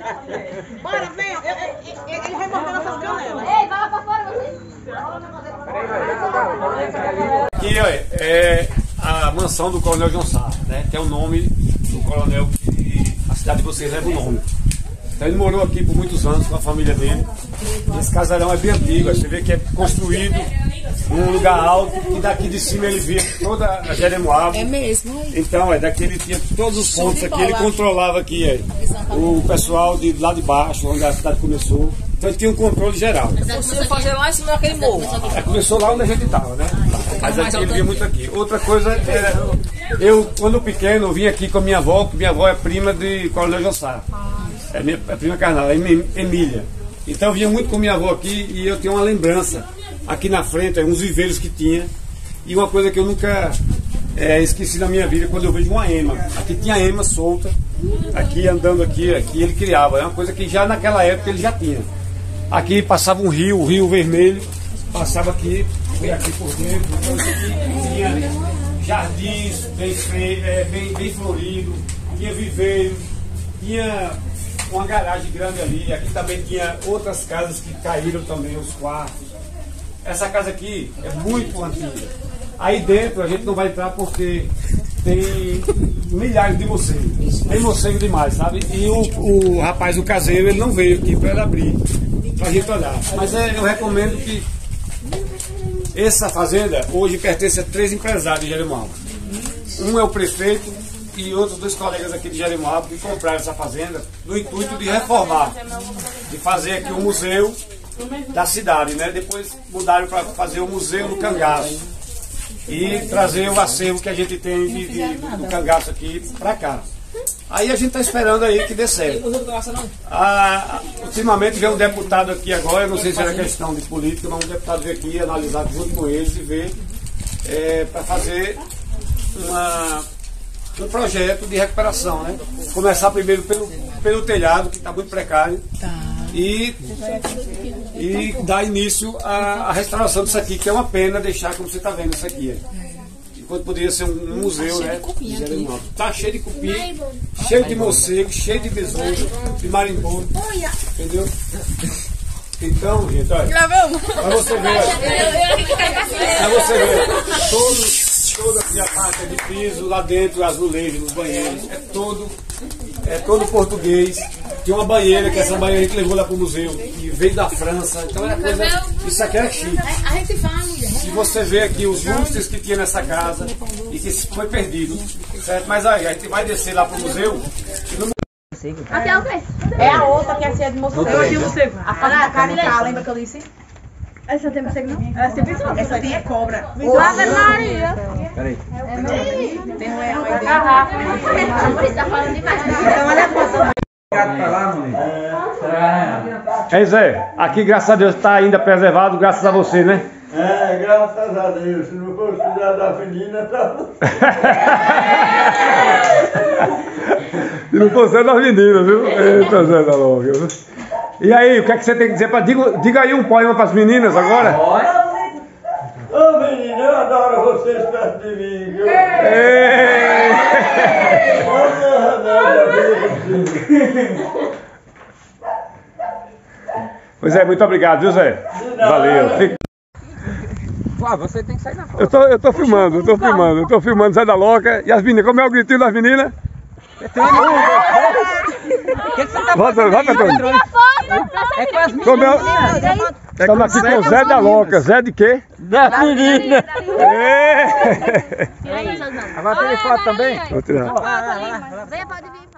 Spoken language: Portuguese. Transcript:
Bora, vem. Ele vai morder nossas canelas. Ei, vai lá pra fora, você. Aqui é a mansão do Coronel João Sá, né? Que é o nome do coronel que a cidade de vocês leva o nome. Então ele morou aqui por muitos anos com a família dele. Esse casarão é bem antigo, você vê que é construído num lugar alto e daqui de cima ele via toda a Jeremoabo. É mesmo? Então, daqui ele tinha todos os pontos aqui, ele controlava aqui o pessoal de lá de baixo, onde a cidade começou. Então ele tinha um controle geral. Você fazer lá em cima daquele morro. Começou lá onde a gente estava, né? Mas aqui ele via muito aqui. Outra coisa era, eu quando pequeno vim aqui com a minha avó, que minha avó é prima de Coronel João Sá. É minha prima carnal, é Emília. Então eu vinha muito com minha avó aqui e eu tenho uma lembrança aqui na frente, uns viveiros que tinha. E uma coisa que eu nunca esqueci na minha vida, quando eu vejo uma ema. Aqui tinha ema solta, aqui andando aqui ele criava. É uma coisa que já naquela época ele já tinha. Aqui passava um rio, o Rio Vermelho, passava aqui, veio aqui por dentro, então aqui tinha jardins bem florido, tinha viveiro, tinha uma garagem grande ali, aqui também tinha outras casas que caíram também, os quartos. Essa casa aqui é muito antiga. Aí dentro a gente não vai entrar porque tem milhares de morcegos. Tem morcego demais, sabe? E o rapaz, o caseiro, ele não veio aqui para abrir, para a gente olhar. Mas eu recomendo que essa fazenda hoje pertence a 3 empresários de Jeremoabo. Um é o prefeito e outros 2 colegas aqui de Jeremoabo que compraram essa fazenda no intuito de reformar, de fazer aqui um museu da cidade, né? Depois mudaram para fazer o Museu do Cangaço e trazer o acervo que a gente tem do cangaço aqui para cá. Aí a gente está esperando aí que dê certo. Ultimamente veio um deputado aqui agora, eu não sei se era questão de política, mas um deputado veio aqui analisar junto com eles e ver para fazer um projeto de recuperação, né? Começar primeiro pelo telhado, que está muito precário, e dar início à restauração disso aqui, que é uma pena deixar como você está vendo isso aqui. Enquanto poderia ser um museu, né? Está cheio de cupim, cheio de morcego, cheio de besouro, de marimbondo, entendeu? Então, gente, olha, para você ver, toda aqui a parte de piso, lá dentro, azulejo, nos banheiros, é todo português. Tem uma banheira, que essa banheira a gente levou lá para o museu, que veio da França, então era coisa, isso aqui é chique. Se você vê aqui os lustres que tinha nessa casa, e que foi perdido, certo? Mas aí, a gente vai descer lá para o museu, e no Aqui é o quê? É a outra que é cheia de morcego. A fase da carne tá, lembra que eu disse? Essa tem morcego não? Essa tem pisou. Essa tem é cobra. Ave Maria. Peraí. Tem uma garrafa. Por isso tá falando demais. Então olha a foto. Ei Zé, aqui graças a Deus está ainda preservado, graças a você, né? Graças a Deus. Se não fosse cuidar da menina, tá... Se não fosse das meninas, viu? Eita, Zé da Longa. E aí, o que é que você tem que dizer? Diga aí um poema para as meninas agora. Ô menina, eu adoro vocês perto de mim, viu? Pois é, muito obrigado, viu Zé? Valeu. Você tem que sair na foto. Eu tô filmando Zé da Loca. E as meninas, como é o gritinho das meninas? O que você tá fazendo? Vai, Petônio. É com as meninas. Estamos aqui com o Zé da Loca. Zé de quê? Da menina. É. Agora tem foto também? Vou tirar. Venha, pode vir.